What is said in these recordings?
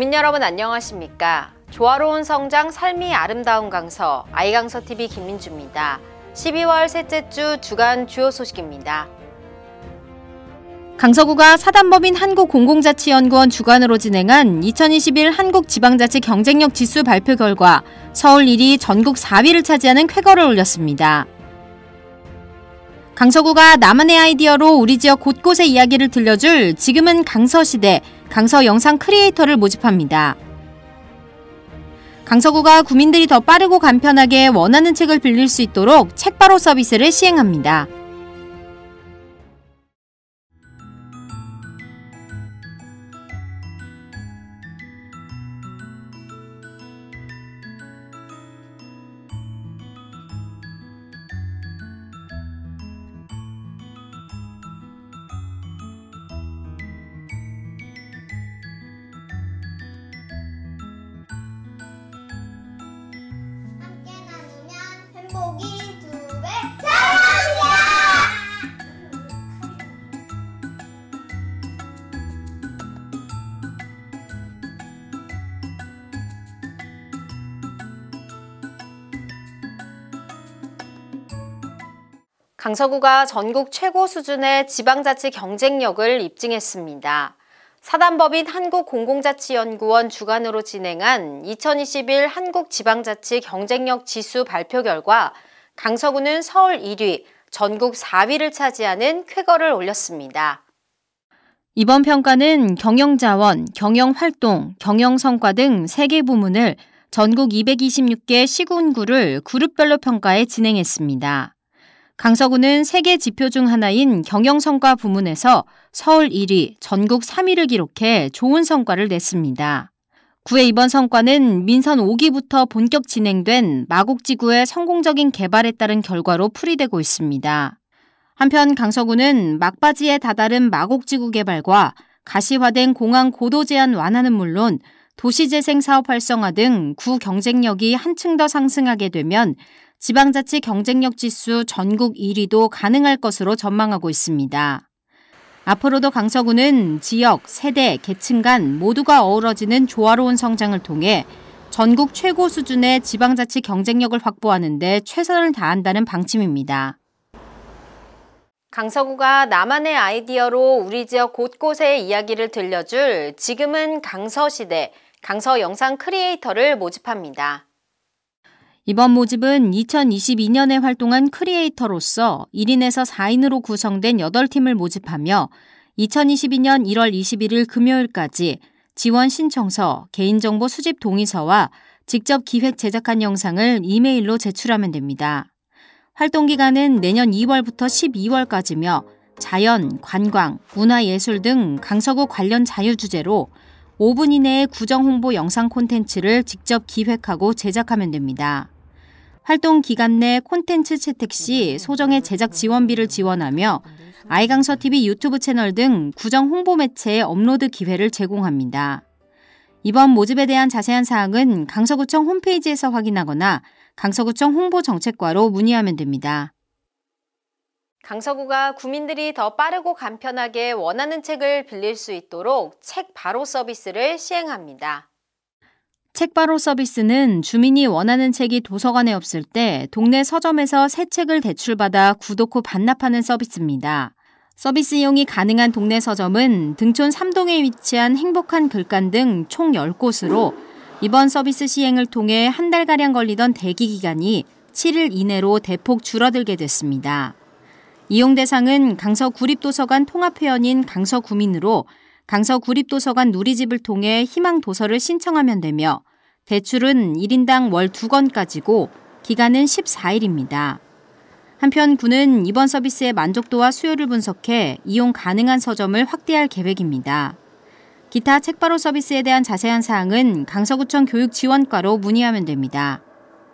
국민 여러분 안녕하십니까? 조화로운 성장 삶이 아름다운 강서 아이강서TV 김민주입니다. 12월 셋째 주 주간 주요 소식입니다. 강서구가 사단법인 한국공공자치연구원 주관으로 진행한 2021 한국지방자치 경쟁력 지수 발표 결과 서울 1위, 전국 4위를 차지하는 쾌거를 올렸습니다. 강서구가 나만의 아이디어로 우리 지역 곳곳의 이야기를 들려줄 지금은 강서시대, 강서 영상 크리에이터를 모집합니다. 강서구가 구민들이 더 빠르고 간편하게 원하는 책을 빌릴 수 있도록 책바로 서비스를 시행합니다. 행복이 2배 사랑이야! 강서구가 전국 최고 수준의 지방자치 경쟁력을 입증했습니다. 사단법인 한국공공자치연구원 주관으로 진행한 2021 한국지방자치 경쟁력 지수 발표 결과 강서구는 서울 1위, 전국 4위를 차지하는 쾌거를 올렸습니다. 이번 평가는 경영자원, 경영활동, 경영성과 등 3개 부문을 전국 226개 시군구를 그룹별로 평가해 진행했습니다. 강서구는 3개 지표 중 하나인 경영성과 부문에서 서울 1위, 전국 3위를 기록해 좋은 성과를 냈습니다. 구의 이번 성과는 민선 5기부터 본격 진행된 마곡지구의 성공적인 개발에 따른 결과로 풀이되고 있습니다. 한편 강서구는 막바지에 다다른 마곡지구 개발과 가시화된 공항 고도 제한 완화는 물론 도시재생 사업 활성화 등 구 경쟁력이 한층 더 상승하게 되면 지방자치 경쟁력 지수 전국 1위도 가능할 것으로 전망하고 있습니다. 앞으로도 강서구는 지역, 세대, 계층 간 모두가 어우러지는 조화로운 성장을 통해 전국 최고 수준의 지방자치 경쟁력을 확보하는 데 최선을 다한다는 방침입니다. 강서구가 나만의 아이디어로 우리 지역 곳곳의 이야기를 들려줄 지금은 강서시대, 강서 영상 크리에이터를 모집합니다. 이번 모집은 2022년에 활동한 크리에이터로서 1인에서 4인으로 구성된 8팀을 모집하며 2022년 1월 21일 금요일까지 지원 신청서, 개인정보 수집 동의서와 직접 기획 제작한 영상을 이메일로 제출하면 됩니다. 활동기간은 내년 2월부터 12월까지며 자연, 관광, 문화예술 등 강서구 관련 자유주제로 5분 이내의 구정 홍보 영상 콘텐츠를 직접 기획하고 제작하면 됩니다. 활동 기간 내 콘텐츠 채택 시 소정의 제작 지원비를 지원하며 아이강서TV 유튜브 채널 등 구정 홍보 매체에 업로드 기회를 제공합니다. 이번 모집에 대한 자세한 사항은 강서구청 홈페이지에서 확인하거나 강서구청 홍보정책과로 문의하면 됩니다. 강서구가 구민들이 더 빠르고 간편하게 원하는 책을 빌릴 수 있도록 책 바로 서비스를 시행합니다. 책바로 서비스는 주민이 원하는 책이 도서관에 없을 때 동네 서점에서 새 책을 대출받아 구독 후 반납하는 서비스입니다. 서비스 이용이 가능한 동네 서점은 등촌 3동에 위치한 행복한 글간 등 총 10곳으로 이번 서비스 시행을 통해 한 달가량 걸리던 대기 기간이 7일 이내로 대폭 줄어들게 됐습니다. 이용 대상은 강서구립도서관 통합회원인 강서구민으로 강서구립도서관 누리집을 통해 희망 도서를 신청하면 되며 대출은 1인당 월 2권까지고 기간은 14일입니다. 한편 구는 이번 서비스의 만족도와 수요를 분석해 이용 가능한 서점을 확대할 계획입니다. 기타 책바로 서비스에 대한 자세한 사항은 강서구청 교육지원과로 문의하면 됩니다.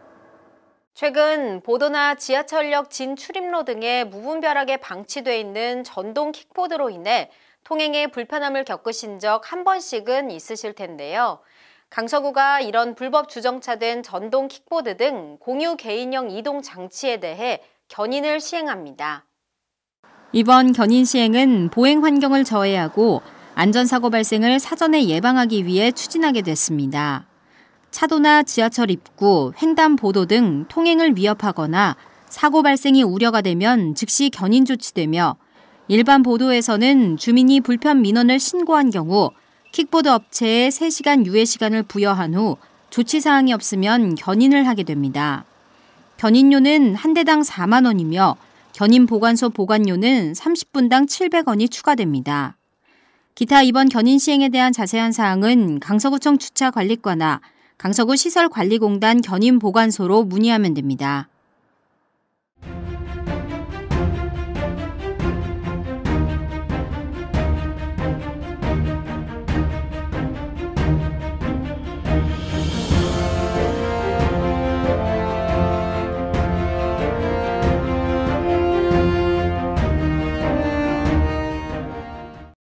최근 보도나 지하철역 진출입로 등에 무분별하게 방치돼 있는 전동 킥보드로 인해 통행에 불편함을 겪으신 적 한 번씩은 있으실 텐데요. 강서구가 이런 불법 주정차된 전동 킥보드 등 공유 개인형 이동 장치에 대해 견인을 시행합니다. 이번 견인 시행은 보행 환경을 저해하고 안전사고 발생을 사전에 예방하기 위해 추진하게 됐습니다. 차도나 지하철 입구, 횡단보도 등 통행을 위협하거나 사고 발생이 우려가 되면 즉시 견인 조치되며 일반 보도에서는 주민이 불편 민원을 신고한 경우 킥보드 업체에 3시간 유예 시간을 부여한 후 조치 사항이 없으면 견인을 하게 됩니다. 견인료는 한 대당 4만 원이며 견인 보관소 보관료는 30분당 700원이 추가됩니다. 기타 이번 견인 시행에 대한 자세한 사항은 강서구청 주차관리과나 강서구 시설관리공단 견인 보관소로 문의하면 됩니다.